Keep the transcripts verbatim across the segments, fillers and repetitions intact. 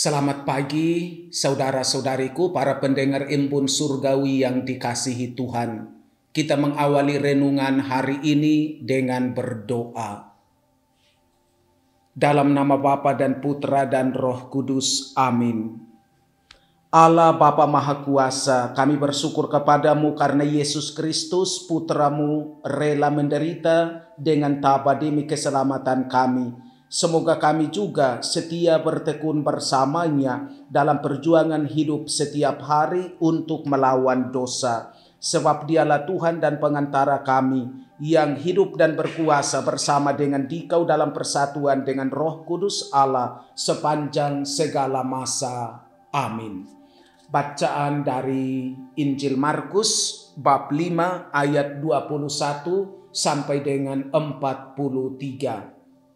Selamat pagi, saudara-saudariku, para pendengar Embun Surgawi yang dikasihi Tuhan. Kita mengawali renungan hari ini dengan berdoa. Dalam nama Bapa dan Putra dan Roh Kudus, amin. Allah Bapa Maha Kuasa, kami bersyukur kepadamu karena Yesus Kristus, Putramu, rela menderita dengan tabah demi keselamatan kami. Semoga kami juga setia bertekun bersamanya dalam perjuangan hidup setiap hari untuk melawan dosa. Sebab Dialah Tuhan dan pengantara kami yang hidup dan berkuasa bersama dengan Dikau dalam persatuan dengan Roh Kudus Allah sepanjang segala masa. Amin. Bacaan dari Injil Markus bab lima ayat dua puluh satu sampai dengan empat puluh tiga.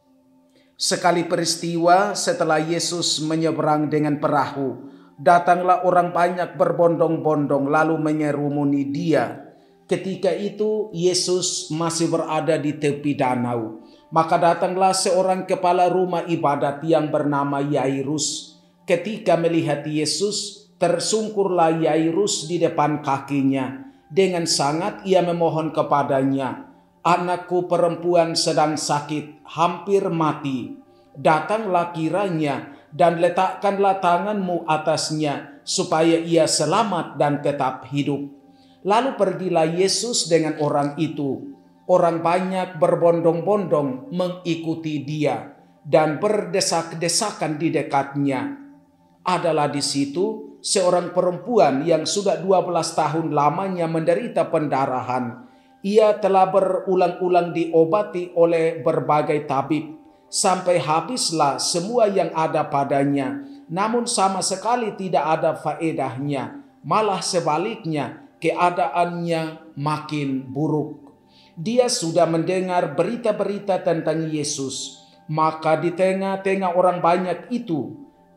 Sekali peristiwa setelah Yesus menyeberang dengan perahu, datanglah orang banyak berbondong-bondong lalu menyerumuni Dia. Ketika itu Yesus masih berada di tepi danau. Maka datanglah seorang kepala rumah ibadat yang bernama Yairus. Ketika melihat Yesus, tersungkurlah Yairus di depan kakinya. Dengan sangat ia memohon kepadanya, "Anakku perempuan sedang sakit, hampir mati. Datanglah kiranya dan letakkanlah tanganmu atasnya, supaya ia selamat dan tetap hidup." Lalu pergilah Yesus dengan orang itu. Orang banyak berbondong-bondong mengikuti Dia dan berdesak-desakan di dekatnya. Adalah di situ seorang perempuan yang sudah dua belas tahun lamanya menderita pendarahan. Ia telah berulang-ulang diobati oleh berbagai tabib, sampai habislah semua yang ada padanya. Namun sama sekali tidak ada faedahnya, malah sebaliknya keadaannya makin buruk. Dia sudah mendengar berita-berita tentang Yesus. Maka di tengah-tengah orang banyak itu,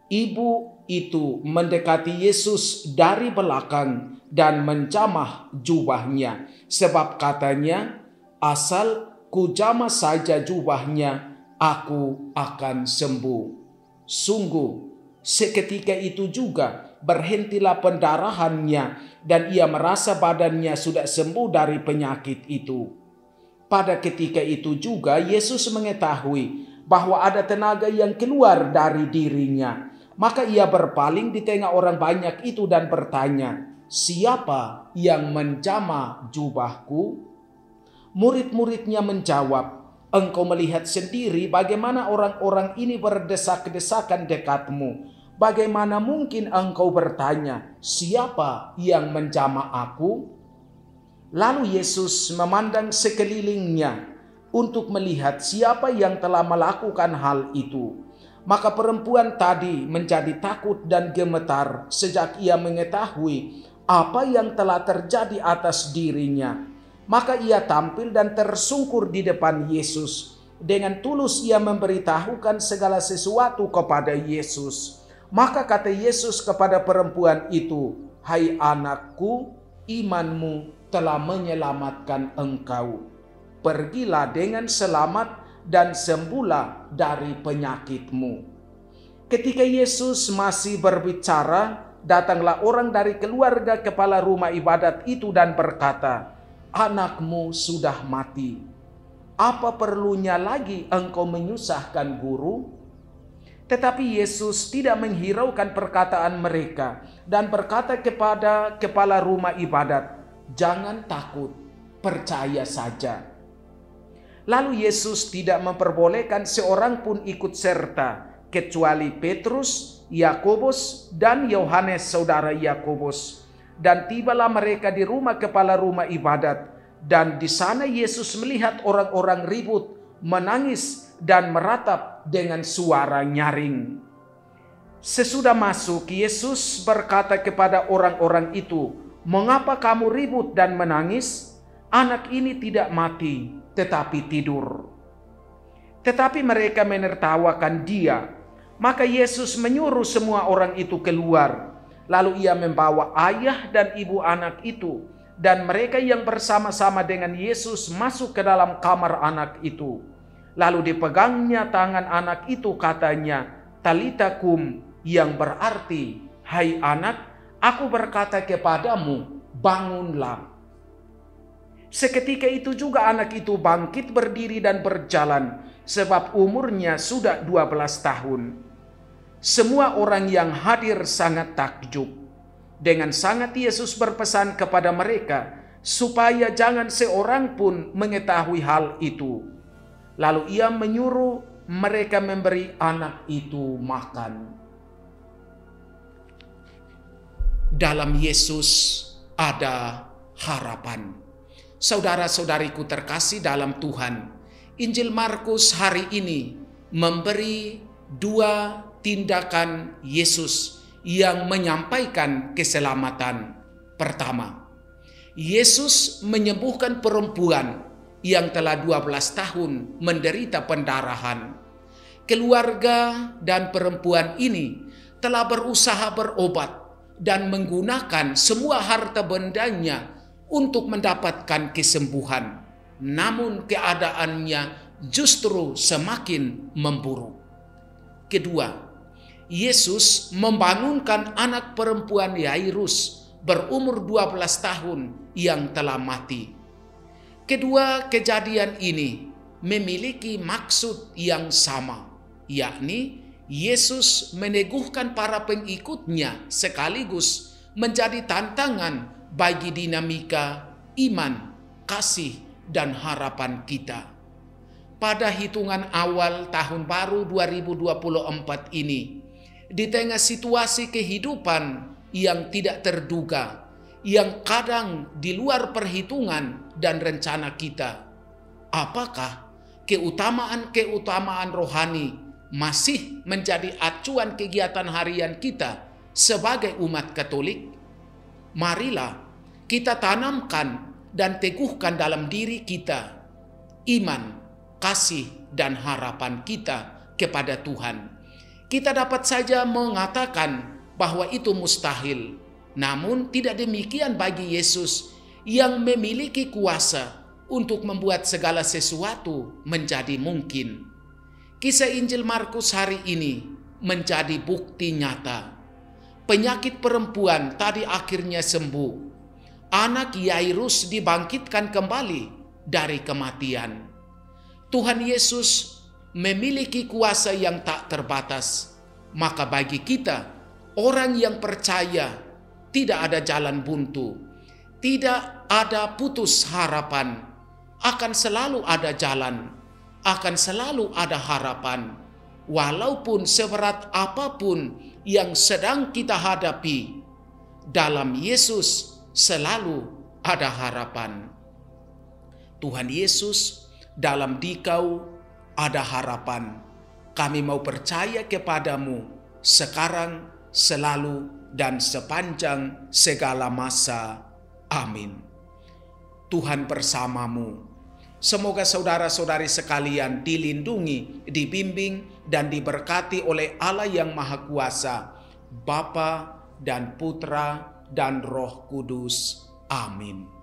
ibu itu mendekati Yesus dari belakang dan menjamah jubahnya. Sebab katanya, "Asal kujamah saja jubahnya, aku akan sembuh." Sungguh, seketika itu juga berhentilah pendarahannya dan ia merasa badannya sudah sembuh dari penyakit itu. Pada ketika itu juga Yesus mengetahui bahwa ada tenaga yang keluar dari dirinya. Maka ia berpaling di tengah orang banyak itu dan bertanya, "Siapa yang menjamah jubahku?" Murid-muridnya menjawab, "Engkau melihat sendiri bagaimana orang-orang ini berdesak-desakan dekatmu. Bagaimana mungkin engkau bertanya, 'Siapa yang menjamah aku?'" Lalu Yesus memandang sekelilingnya untuk melihat siapa yang telah melakukan hal itu. Maka perempuan tadi menjadi takut dan gemetar sejak ia mengetahui apa yang telah terjadi atas dirinya. Maka ia tampil dan tersungkur di depan Yesus. Dengan tulus ia memberitahukan segala sesuatu kepada Yesus. Maka kata Yesus kepada perempuan itu, "Hai anakku, imanmu telah menyelamatkan engkau. Pergilah dengan selamat dan sembuhlah dari penyakitmu." Ketika Yesus masih berbicara, datanglah orang dari keluarga kepala rumah ibadat itu dan berkata, "Anakmu sudah mati. Apa perlunya lagi engkau menyusahkan guru?" Tetapi Yesus tidak menghiraukan perkataan mereka dan berkata kepada kepala rumah ibadat, "Jangan takut, percaya saja." Lalu Yesus tidak memperbolehkan seorang pun ikut serta, kecuali Petrus, Yakobus, dan Yohanes saudara Yakobus. Dan tibalah mereka di rumah kepala rumah ibadat. Dan di sana Yesus melihat orang-orang ribut, menangis, dan meratap dengan suara nyaring. Sesudah masuk, Yesus berkata kepada orang-orang itu, "Mengapa kamu ribut dan menangis? Anak ini tidak mati, tetapi tidur." Tetapi mereka menertawakan Dia. Maka Yesus menyuruh semua orang itu keluar. Lalu ia membawa ayah dan ibu anak itu dan mereka yang bersama-sama dengan Yesus masuk ke dalam kamar anak itu. Lalu dipegangnya tangan anak itu, katanya, "Talita kum," yang berarti, hai anak, aku berkata kepadamu, bangunlah. Seketika itu juga anak itu bangkit berdiri dan berjalan, sebab umurnya sudah dua belas tahun. Semua orang yang hadir sangat takjub. Dengan sangat Yesus berpesan kepada mereka, supaya jangan seorang pun mengetahui hal itu. Lalu ia menyuruh mereka memberi anak itu makan. Dalam Yesus ada harapan. Saudara-saudariku terkasih dalam Tuhan, Injil Markus hari ini memberi dua tindakan Yesus yang menyampaikan keselamatan. Pertama, Yesus menyembuhkan perempuan yang telah dua belas tahun menderita pendarahan. Keluarga dan perempuan ini telah berusaha berobat dan menggunakan semua harta bendanya untuk mendapatkan kesembuhan. Namun keadaannya justru semakin memburuk. Kedua, Yesus membangunkan anak perempuan Yairus berumur dua belas tahun yang telah mati. Kedua kejadian ini memiliki maksud yang sama, yakni Yesus meneguhkan para pengikutnya sekaligus menjadi tantangan bagi dinamika iman, kasih, dan harapan kita. Pada hitungan awal tahun baru dua ribu dua puluh empat ini, di tengah situasi kehidupan yang tidak terduga, yang kadang di luar perhitungan dan rencana kita, apakah keutamaan-keutamaan rohani masih menjadi acuan kegiatan harian kita sebagai umat Katolik? Marilah kita tanamkan dan teguhkan dalam diri kita iman, kasih, dan harapan kita kepada Tuhan. Kita dapat saja mengatakan bahwa itu mustahil, namun tidak demikian bagi Yesus yang memiliki kuasa untuk membuat segala sesuatu menjadi mungkin. Kisah Injil Markus hari ini menjadi bukti nyata. Penyakit perempuan tadi akhirnya sembuh. Anak Yairus dibangkitkan kembali dari kematian. Tuhan Yesus memiliki kuasa yang tak terbatas. Maka bagi kita, orang yang percaya, tidak ada jalan buntu, tidak ada putus harapan, akan selalu ada jalan, akan selalu ada harapan. Walaupun seberat apapun yang sedang kita hadapi, dalam Yesus selalu ada harapan. Tuhan Yesus, dalam Dikau ada harapan. Kami mau percaya kepadamu sekarang, selalu, dan sepanjang segala masa. Amin. Tuhan bersamamu. Semoga saudara-saudari sekalian dilindungi, dibimbing, dan diberkati oleh Allah yang Maha Kuasa, Bapa dan Putra dan Roh Kudus. Amin.